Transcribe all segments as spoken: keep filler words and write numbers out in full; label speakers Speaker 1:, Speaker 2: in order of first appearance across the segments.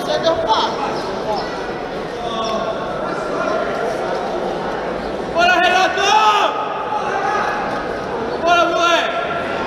Speaker 1: ser derrubado.
Speaker 2: Bora, Renato! Bora, moleque!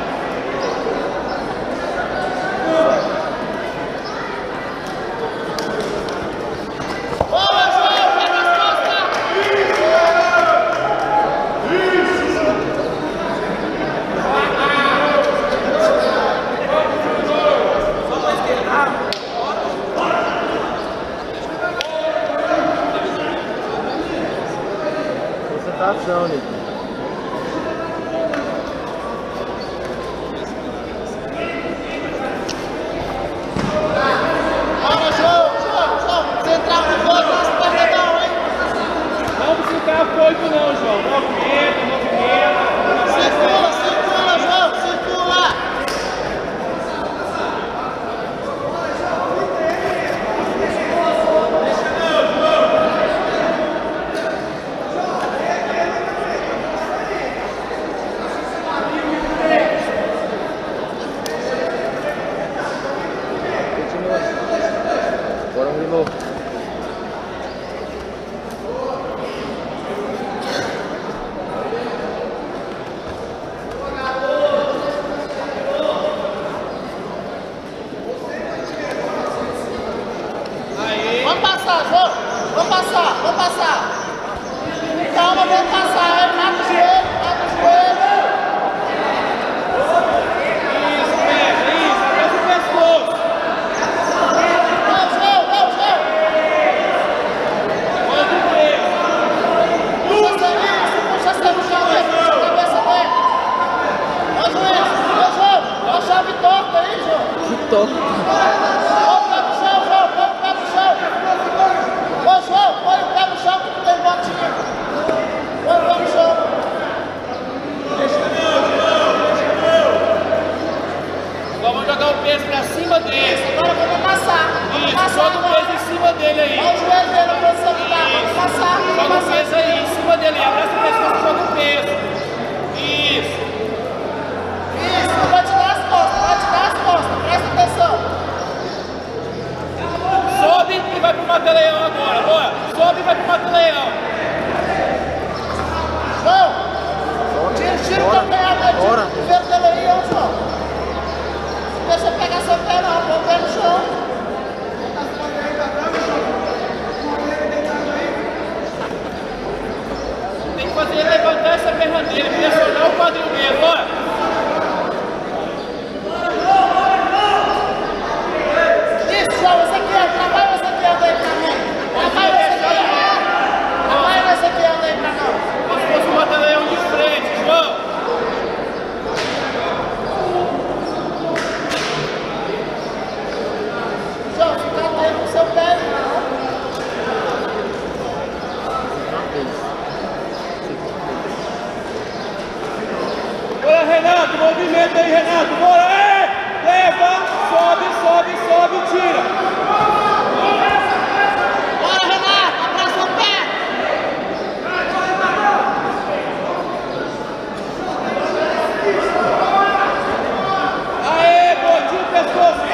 Speaker 3: Concentração, Nico.
Speaker 1: Bora, João, João, João. Central no gol, não se perde não, hein?
Speaker 2: Vamos ficar afoito não, João. Movimenta, movimenta.
Speaker 1: Circula, circula, João, circula.
Speaker 3: Bora um de novo.
Speaker 1: Vamos passar, João. Vamos passar, vamos passar. Calma, vamos passar. Aí, mata o joelho, mata o joelho.
Speaker 2: Isso, pega, isso, aperta o pescoço.
Speaker 1: Vai, João, vai, João.
Speaker 2: Manda o peso.
Speaker 1: Puxa essa isso, puxa essa no chão aí, puxa a cabeça dele. Ó, juiz, ó, João. Ó a chave torta aí, João.
Speaker 3: Que toque.
Speaker 1: Põe o pé no chão, João, põe o pé no chão. Ô, João, põe o pé no chão que não tem botinha. Põe o pé no chão.
Speaker 2: Vamos jogar o peso pra cima dele.
Speaker 1: Agora vamos amassar. Vamos
Speaker 2: Isso,
Speaker 1: amassar
Speaker 2: joga o
Speaker 1: agora.
Speaker 2: peso em cima dele aí.
Speaker 1: Olha o joelho dele, a posição que tá. Vamos amassar, vamos
Speaker 2: Joga o
Speaker 1: amassar.
Speaker 2: peso aí, em cima dele. Abraça o pescoço, joga o peso. Isso.
Speaker 1: Isso, não vai te dar as costas, vai te dar as costas. Presta atenção.
Speaker 2: Sobe e vai pro mata-leão agora. Bora. Sobe e vai pro mata-leão.
Speaker 1: João, tira, tira o teu pé aí,
Speaker 3: Bora.
Speaker 1: tira o pé dele aí, ó, João. Não deixa eu pegar seu pé não, põe o pé no chão.
Speaker 2: Tem que fazer ele levantar essa perna dele, pressionar o quadril dele. Bora.
Speaker 1: Isso, João, esse aqui, ó, trabalha esse aqui, anda aí pra mim. Trabalha esse aqui, ó. Trabalha esse aqui, anda aí pra nós.
Speaker 2: Como se fosse um mata-leão de frente, João.
Speaker 1: João, fica atento com seu pé, não.
Speaker 2: Bora, Renato. Movimento aí, Renato. Bora. É. Leva. Sobe, sobe, sobe. Tira.
Speaker 1: Bora, Renato, abraça o pé.
Speaker 2: Aê, botinho o pescoço.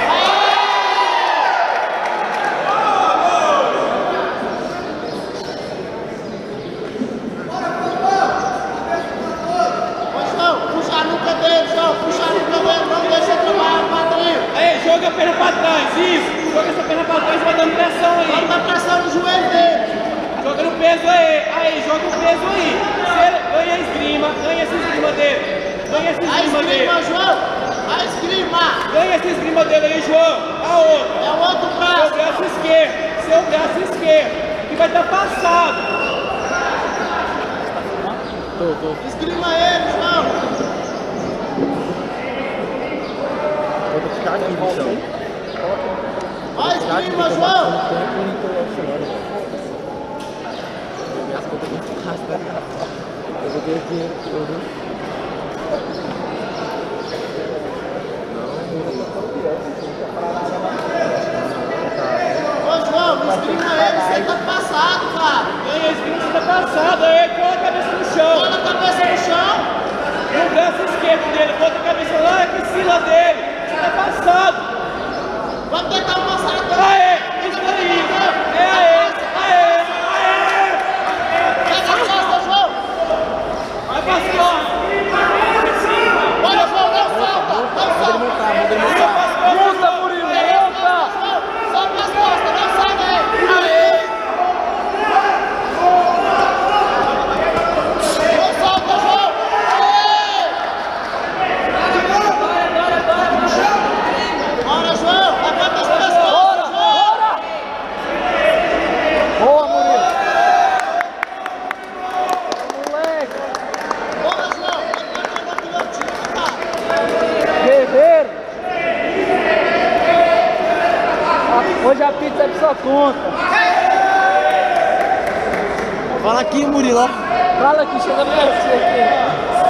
Speaker 1: Ô, João, puxa a nuca dele, João, puxa a nuca dele, não deixa ele trabalhar o quadril.
Speaker 2: Aí, joga a perna pra trás. Isso. Joga essa perna pra trás e vai dando pressão aí.
Speaker 1: Vamos dar pressão no joelho dele.
Speaker 2: Joga no peso aí. Aí, joga o peso aí. Se ele ganha a esgrima, ganha essa esgrima dele. Ganha essa
Speaker 1: A
Speaker 2: esgrima dele.
Speaker 1: esgrima, João, a esgrima.
Speaker 2: Ganha essa esgrima dele aí, João. A outra.
Speaker 1: É o outro
Speaker 2: Seu
Speaker 1: braço.
Speaker 2: braço esquerdo. Seu braço esquerdo. Que vai estar passado.
Speaker 3: Tô, tô.
Speaker 1: Esgrima ele, João.
Speaker 3: Vou ficar aqui no chão.
Speaker 1: Ó a esgrima, João.
Speaker 3: Minhas contas muito fáceis, né? Eu vou ter dinheiro todo.
Speaker 1: Ô, João, esgrima ele, você tá passado, cara.
Speaker 2: Ganha a esgrima, você tá passado. Aí, põe a cabeça no chão.
Speaker 1: Põe a cabeça no chão.
Speaker 2: No braço esquerdo dele. Bota a cabeça lá em cima dele. Você tá passado.
Speaker 1: Vamos tentar passar agora.
Speaker 2: Aê, isso
Speaker 3: Hoje a pizza é por sua conta.
Speaker 4: Fala aqui, Murilo.
Speaker 3: Fala aqui, chega perto aqui.